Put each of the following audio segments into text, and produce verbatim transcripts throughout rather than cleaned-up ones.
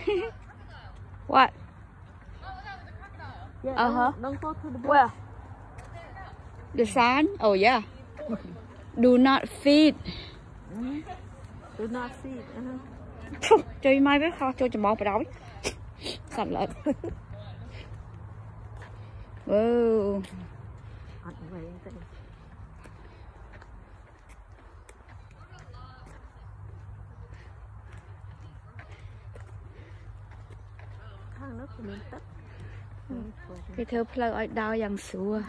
What? Yeah, Uh huh. Don't, don't go to the boat. Where? The sand? Oh yeah. Do not feed. Mm-hmm. Do not feed. Uh-huh. Chơi mai với kho chơi chầm bò đói. Sạch lợn. Wow. Ăn về cái thang nước của mình tất. Cái thơ plug ở đau dần xua.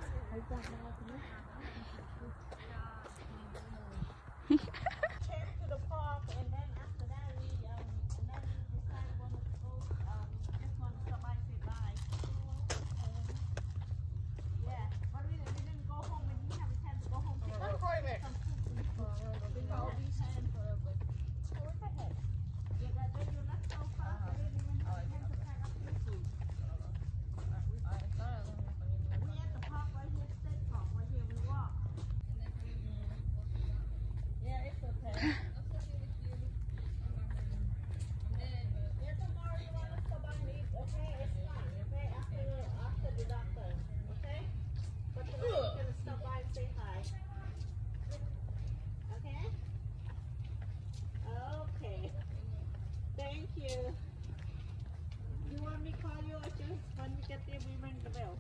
Thank you. You want me to call you or just when we get there we ring the bell?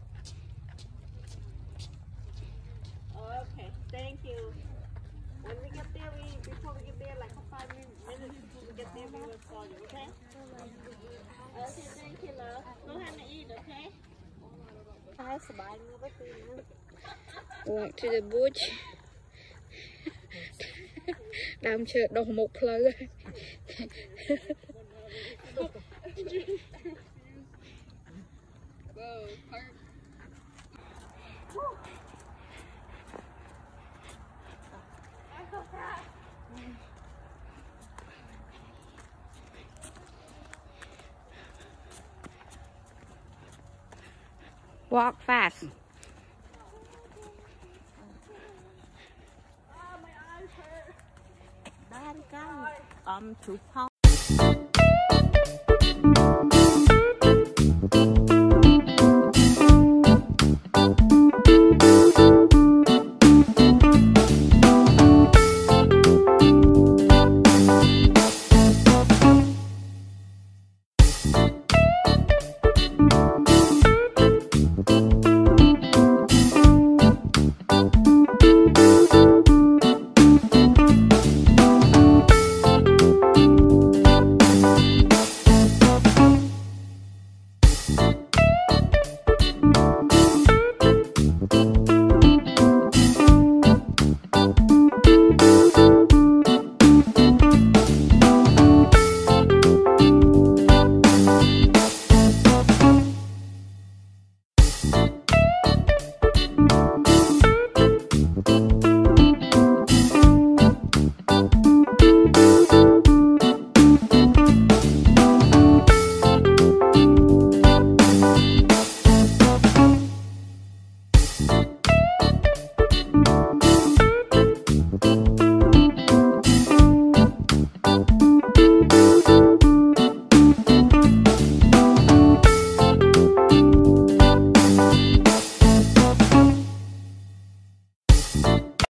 Okay, thank you. When we get there, we before we get there, like five minutes before we get there, we will call you, okay? Okay, thank you, love. Go ahead and eat, okay? Walk to the bush. Đam chơi đồ một plug. Walk fast. Daddy, guys, I'm too powerful.